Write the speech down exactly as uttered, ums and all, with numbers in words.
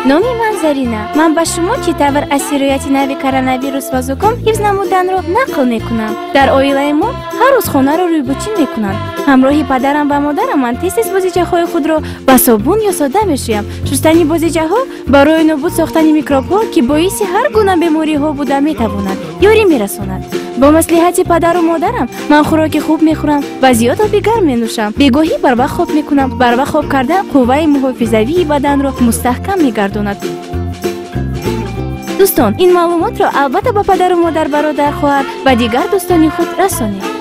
номи ман Зарина. Ман ба шумо ки тавр аз сирояти нави коронавирус ва зуком ҳифз намуданро нақл мекунам. Дар оилаи мо ҳар рӯз хонаро рӯйбучин мекунанд. ҳамроҳи падарам ва модарам ман тез-тез бозиҷаҳои худро ба собун ё сода мешӯям. шустани бозиҷаҳо барои нобуд сохтани микробҳо ки боиси ҳар гуна бемориҳо буда метавонад ёрӣ мерасонад. бо маслиҳати падару модарам ман хӯроки хуб мехӯрам ва зиёд оби гарм менӯшам. бегоҳӣ барвақт хоб мекунам. барвақт хоб кардан қувваи муҳофизавии badanро мустаҳкам мегардонад. дӯстон, ин маълумотро албатта ба падару модар, бародар, хоҳар ва дигар дӯстони худ расонед.